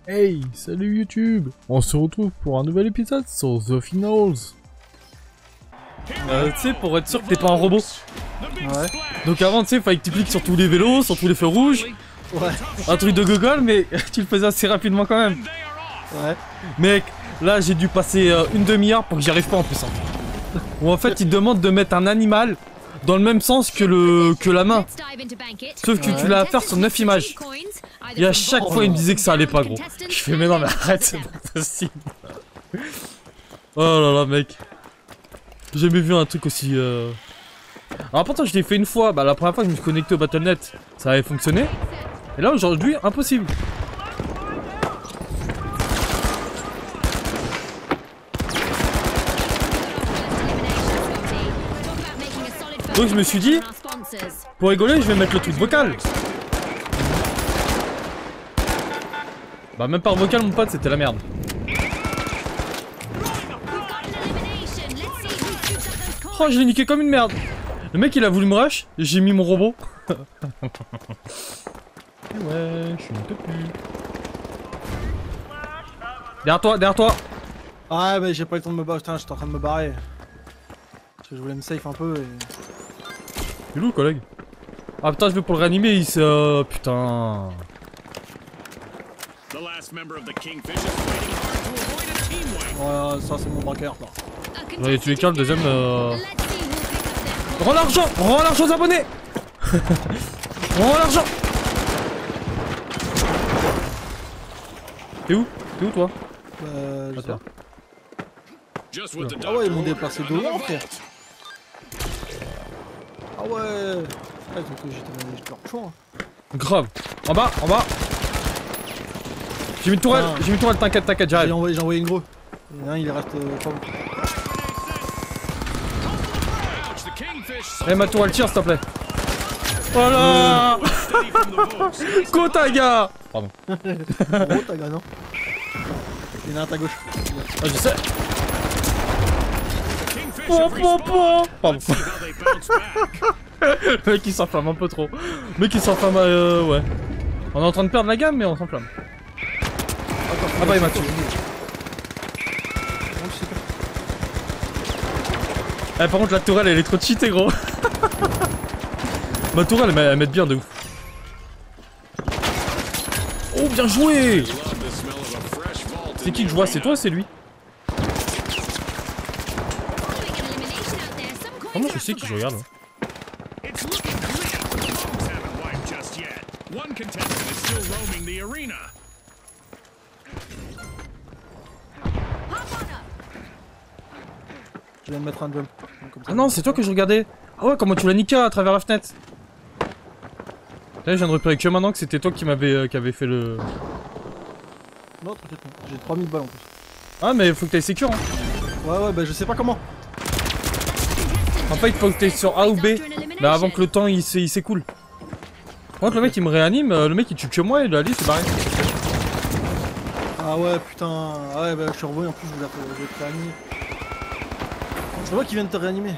Hey, salut YouTube. On se retrouve pour un nouvel épisode sur The Finals. Tu sais, pour être sûr que t'es pas un robot. Ouais. Donc avant, tu sais, fallait que tu cliques sur tous les vélos, sur tous les feux rouges. Ouais. Un truc de gogol, mais tu le faisais assez rapidement quand même. Ouais. Mec, là j'ai dû passer une demi-heure pour que j'y arrive pas en plus. Hein. Où en fait, il te demande de mettre un animal dans le même sens que la main. Sauf que tu l'as à faire sur 9 images. Et à chaque fois, il me disait que ça allait pas, gros. Je fais, mais non, mais arrête, c'est pas possible. Oh là là, mec. J'ai jamais vu un truc aussi. Alors, pourtant, je l'ai fait une fois. Bah, la première fois que je me suis connecté au Battle.net, ça avait fonctionné. Et là, aujourd'hui, impossible. Donc, je me suis dit, pour rigoler, je vais mettre le truc vocal. Bah, même par vocal, mon pote, c'était la merde. Oh, je l'ai niqué comme une merde. Le mec, il a voulu me rush, et j'ai mis mon robot. Ouais, je suis une copie. Derrière toi, derrière toi. Ah mais j'ai pas eu le temps de me barrer, putain, j'étais en train de me barrer. Parce que je voulais me safe un peu et... Il est où le collègue? Ah putain, je vais pour le réanimer, il se... putain. Ouais, ça c'est mon braqueur, là. Ouais, tu es calme, le deuxième... Rends l'argent aux abonnés. Rends l'argent. T'es où toi? Je sais pas. Ah Ah ouais, ils m'ont déplacé de loin, frère. Ah ouais. Ah, donc j'étais leur choix. Grave. En bas. J'ai mis une tourelle, t'inquiète, j'arrive. J'ai envoyé une gros. Il y en a un, il reste pas beaucoup. Eh, ma tourelle tire, s'il te plaît. Voilà. Kotaga. Pardon. Gros taga, non? Il y en a un à ta gauche. Ah, je sais. Pardon. Le mec il s'enflamme un peu trop. Le mec il s'enflamme ouais. On est en train de perdre la gamme mais on s'enflamme. Ah bah il m'a tué. Eh, par contre la tourelle elle est trop cheatée gros. Ma tourelle elle m'aide bien de ouf. Oh bien joué. C'est qui que je vois? C'est toi ou c'est lui? Comment je sais qui je regarde? Je vais me mettre un jump. Ah non, c'est toi que je regardais. Ah ouais, comment tu l'as niqué à travers la fenêtre? Là, je viens de repérer que maintenant que c'était toi qui m'avait fait le... Non, t'inquiète pas. J'ai 3000 balles en plus. Ah mais faut que t'ailles sécure hein. Ouais, bah je sais pas comment. En fait, il faut que t'ailles sur A ou B. Mais avant que le temps il s'écoule. Par contre, le mec il me réanime, le mec il tue que moi et là, lui c'est barré. Ah ouais, putain. Ah ouais, bah je suis revenu en plus, je vais te réanimer. C'est moi qui viens de te réanimer.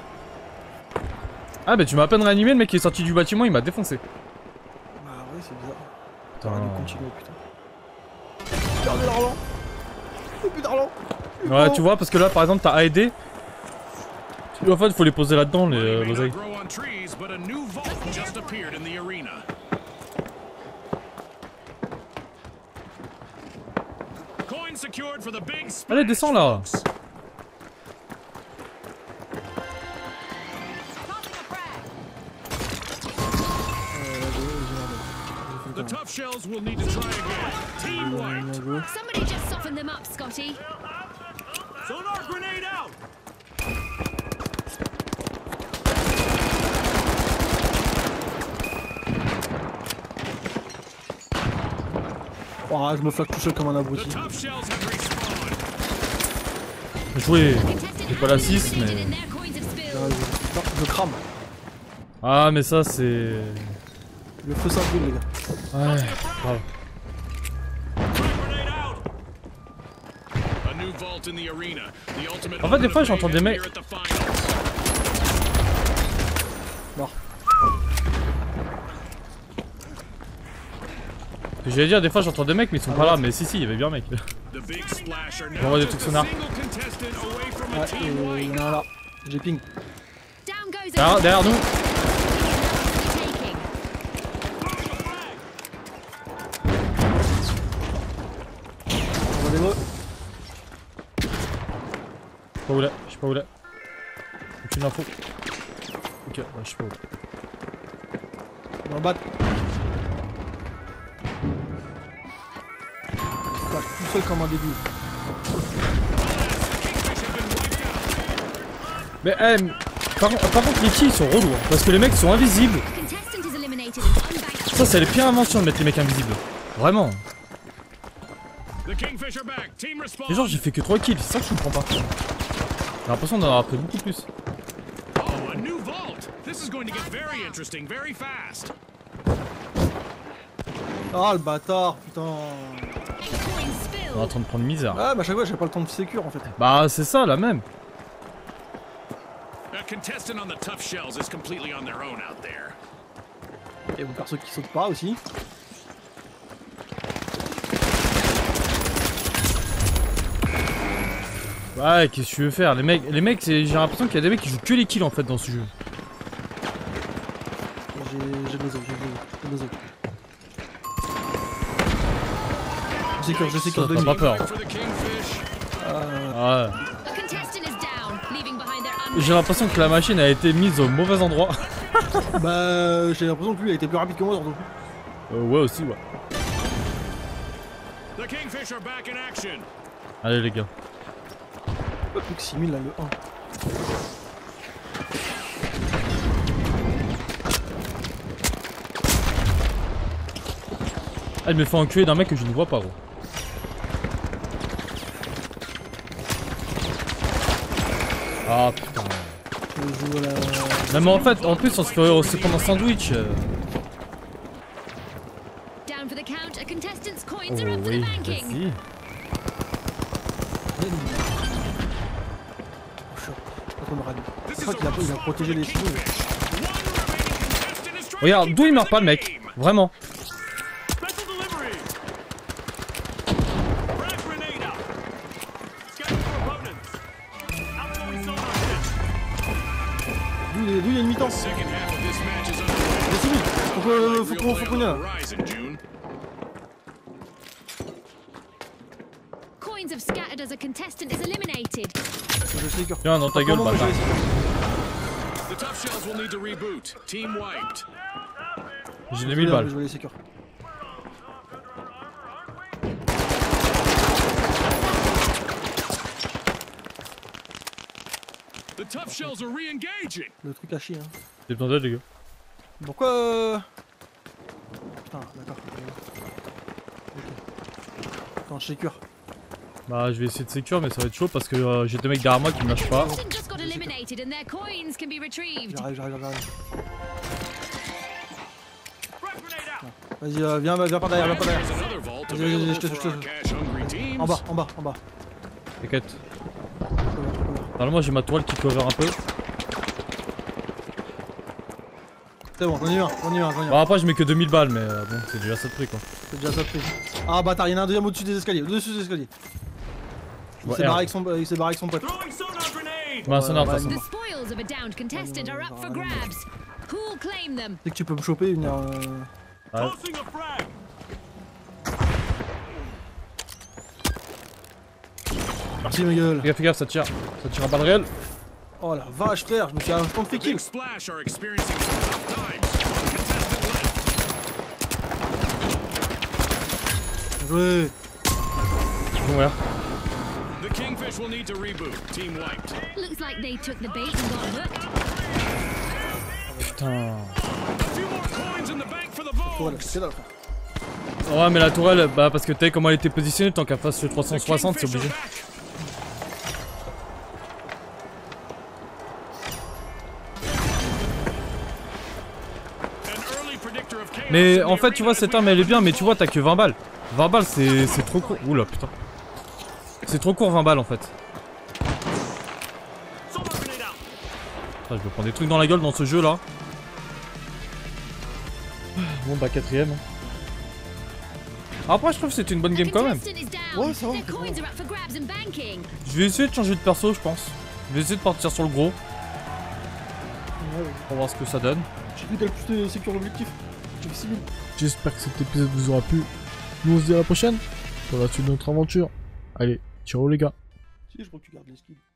Ah bah tu m'as à peine réanimé, le mec qui est sorti du bâtiment il m'a défoncé. Bah ouais, c'est bizarre. Putain. Dû continuer, putain. Perdu l'argent. J'ai plus d'argent. Ouais, tu vois, parce que là par exemple t'as A et D. En fait, il faut les poser là-dedans, l'oseille. Allez, descends là. The tough shells will need to try again. Team white. Somebody just soften them up, Scotty. Sonar grenade out. Oh, je me flaque tout seul comme un The abruti. tough shells have respawned. Joué. J'ai pas la 6, mais... Je crame. Ah, mais ça, c'est... Le feu ça brûle, les gars. Ouais, grave. Grenade out. A new vault in the arena. The ultimate En fait, des fois, j'entends des mecs... here at the finals. Mort. J'allais dire, des fois j'entends des mecs, mais ils sont pas là. Mais si, il y avait bien un mec. The big splash are On voit now des just trucs a sonar. single contestant away from a Ouais, team et wipe. il y en a un là. J'ai ping. Down goes Derrière nous. taking. On va des mots. Je sais pas où là. Je sais pas où là. Aucune info. Ok, bah, je sais pas où. On va en battre. Pas tout seul comme un début. Mais par contre les kills sont relous hein, parce que les mecs sont invisibles. Contestant is eliminated and unbanked. Ça c'est la pire invention de mettre les mecs invisibles. Vraiment. The Kingfisher back. Team response. Et genre j'ai fait que 3 kills, c'est ça que je comprends pas. J'ai l'impression d'en avoir pris beaucoup plus. Oh, a new vault. This is going to get very interesting very fast. Ah le bâtard, putain. The coin On est en spilled. train de prendre misère. Ah bah à chaque fois j'ai pas le temps de sécure en fait. Bah c'est ça la même. A contestant on the tough shells is completely on their own out there. Et mon perso qui saute pas aussi. Ouais, qu'est-ce que tu veux faire? Les mecs j'ai l'impression qu'il y a des mecs qui jouent que les kills en fait dans ce jeu. J'ai des os, j'ai des os. Je sais que Ça, 2000. t'as pas peur. For the Kingfish. Ouais. A contestant is down, leaving behind their J'ai l'impression que la machine a été mise au mauvais endroit. Bah j'ai l'impression que lui il a été plus rapide que moi surtout. Ouais aussi ouais. The Kingfish are back in action. Allez les gars. Plus que 6000 là le 1. Elle me fait enculer d'un mec que je ne vois pas gros. Ah putain. Je joue à la... Non mais en fait, en plus on se prend un sandwich. down for the count. A contestant's Oh coins are up for oui, the banking. vas-y. This Je is crois qu'il a, il a protégé les signaux. One remaining contestant is trying Regarde, to d'où il get meurt to pas the le mec. game. Vraiment. Special delivery. Frag grenade out. Scanning for opponents. Outgoing sonar hit. D'où il y a une mi-temps. Second half of this match is underway. Les 6000. Faut qu'on y aille. Horizon, June. Coins have scattered as a contestant is eliminated. Je sais que... Tiens dans ta gueule Comment, moi, bâtard. je vais The tough shells will need to reboot. Team wiped. J'ai essayer. 1000 balles. Je vais les sécure. The tough shells are re-engaging. Le truc à chier hein. J'ai besoin d'aide les gars. Pourquoi Putain, d'accord. Ok. Attends, je sécure. Bah je vais essayer de sécure mais ça va être chaud parce que j'ai des mecs derrière moi qui me lâchent pas. Contestant just got eliminated and their coins can be retrieved. J'arrive. Frag grenade out. Vas-y, viens par derrière, There's another vault Vas-y, available je te- for our cash-hungry teams. En bas. T'inquiète. Normalement j'ai ma toile qui cover un peu. C'est bon, on y va. Bon après je mets que 2000 balles mais bon c'est déjà ça de prix quoi. C'est déjà ça de prix. Ah bâtard, il y en a un deuxième au-dessus des escaliers. Au-dessus des escaliers. Il Ouais, s'est barré avec son pote. Throwing sonar grenade. Bah un sonar de toute ouais, façon. The spoils of a downed contestant are up for grabs. Who'll claim them? Dès que tu peux me choper, venir. Ouais. Tossing a frag. Merci ma gueule. Fais gaffe ça tire à balles réelles. Oh la vache frère, je me suis un temps de fait Big kill. Splash are experiencing some tough times. Contestant left. Joué. Bon ouais. The Kingfish will need to reboot. Team wiped. Looks like they took the bait and got hooked. Putain. A few more coins in the bank for the Voilà, Vogues. c'est là frère. Ouais mais la tourelle, bah parce que t'as vu comment elle était positionnée, tant qu'elle fasse le 360 c'est Kingfish are obligé. back. An early predictor of chaos Mais in the en fait tu vois arena cette as we arme elle est enter bien the mais tu vois vault. t'as que 20 balles. 20 balles c'est trop court. Oula putain. C'est trop court 20 balles en fait. Sonar grenade out. Putain, je vais prendre des trucs dans la gueule dans ce jeu là. Bon bah quatrième. Après, je trouve que c'était une bonne game quand même. Ouais, ça va. Je vais essayer de changer de perso, je pense. Je vais essayer de partir sur le gros. Ouais, ouais. Pour voir ce que ça donne. J'ai cru qu'elle plus de sécure l'objectif. J'ai fait 6000. J'espère que cet épisode vous aura plu. Nous on se dit à la prochaine pour la suite de notre aventure. Allez, ciao les gars. Si, je crois que tu gardes les skills.